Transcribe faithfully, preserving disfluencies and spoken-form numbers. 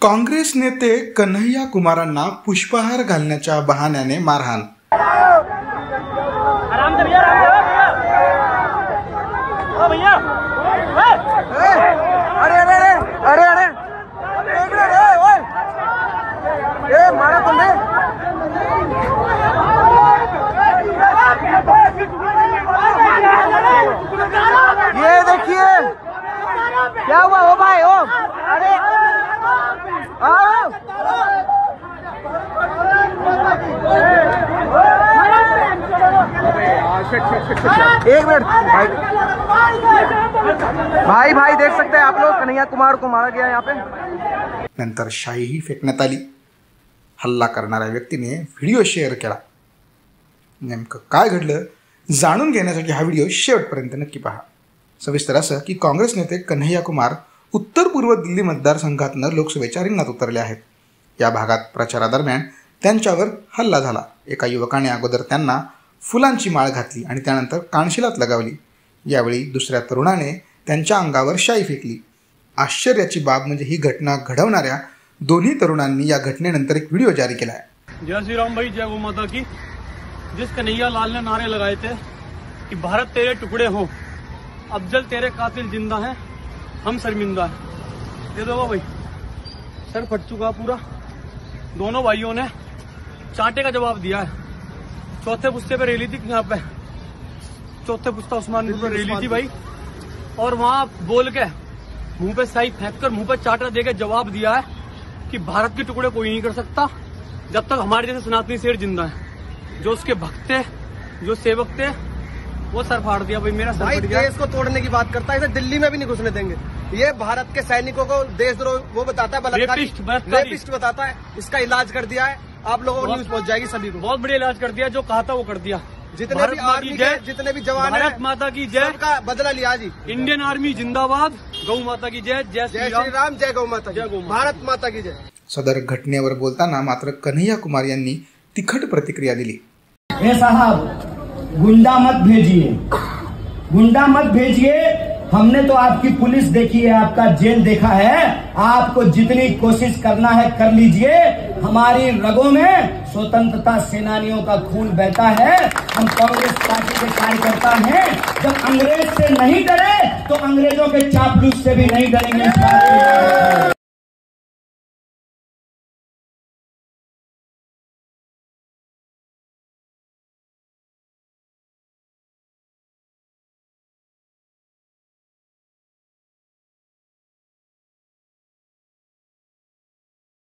काँग्रेस नेते कन्हैया कुमारांना पुष्पहार घालण्याच्या बहाण्याने मारहाण। अरे अरे अरे अरे ए मारा तुमने। ये देखिए क्या हुआ हो भाई हो। अरे आओ एक मिनट भाई भाई भाई देख सकते हैं आप लोग, कन्हैया कुमार को मारा गया यहाँ पे। नंतर शाईही फेकण्यात आली। हल्ला करणाऱ्या व्यक्तीने व्हिडिओ शेअर केला। नेमकं काय घडलं जाणून घेण्यासाठी हा व्हिडिओ शेवटपर्यंत नक्की पहा। सविस्तर असं की काँग्रेस नेते कन्हैया कुमार उत्तर पूर्व दिल्ली मतदारसंघातनं लोकसभेच्या रिंगणात उतरले आहेत। या भागात प्रचारादरम्यान त्यांच्यावर हल्ला झाला। एका युवकाने अगोदर त्यांना फुलांची माळ घातली आणि त्यानंतर कानशिलात लगावली। यावेळी दुसऱ्या तरुणाने त्यांच्या अंगावर शाई फेकली। आश्चर्याची बाब म्हणजे ही घटना घडवणाऱ्या दोन्ही तरुणांनी या घटनेनंतर एक व्हिडिओ जारी केला आहे। जय श्री राम भाई, जय गौ माता की। जिस कन्हैया लाल ने नारे लगाए थे कि भारत तेरे टुकड़े हो, अफजल तेरे कातिल जिंदा हैं, हम शर्मिंदा हैं। ये देखो भाई सर फट चुका पूरा। दोनों भाइयों ने चांटे का जवाब दिया है। चौथे पुस्ते पे रैली थी यहाँ पे, चौथे पुस्ता उस्मानपुर पे रैली थी भाई, और वहां बोल के मुंह पे स्याही फेंक कर मुंह पे चाटा देकर जवाब दिया है कि भारत के टुकड़े कोई नहीं कर सकता जब तक हमारे जैसे सनातनी शेर जिंदा है। जो उसके भक्त थे, जो सेवक थे, वो सर फाड़ दिया भाई। मेरा सर भाई फट गया। देश को तोड़ने की बात करता है, इसे दिल्ली में भी नहीं घुसने देंगे। ये भारत के सैनिकों को देशद्रोह वो बताता है, बलात्कारी रेपिस्ट, बलात्कारी। रेपिस्ट बताता है। इसका इलाज कर दिया है, आप लोगों को न्यूज पहुंच जाएगी सभी को। बहुत बढ़िया इलाज कर दिया, जो कहा था वो कर दिया। जितने भारत भी माता आर्मी की के जय, जितने भी जवान भारत हैं, माता की जय, सबका बदला लिया जी। इंडियन आर्मी जिंदाबाद, गौ माता की जय, जय जय श्री श्री राम। राम, जय गौ माता जय गौ की, माता। भारत माता की जय। सदर घटनेवर बोलताना मात्र कन्हैया कुमार यांनी तिखट प्रतिक्रिया दिली। ए साहब, गुंडा मत भेजिए, गुंडा मत भेजिए। हमने तो आपकी पुलिस देखी है, आपका जेल देखा है। आपको जितनी कोशिश करना है कर लीजिए। हमारी रगों में स्वतंत्रता सेनानियों का खून बहता है। हम कांग्रेस पार्टी के कार्यकर्ता हैं। जब अंग्रेज से नहीं डरे तो अंग्रेजों के चापलूस से भी नहीं डरेंगे।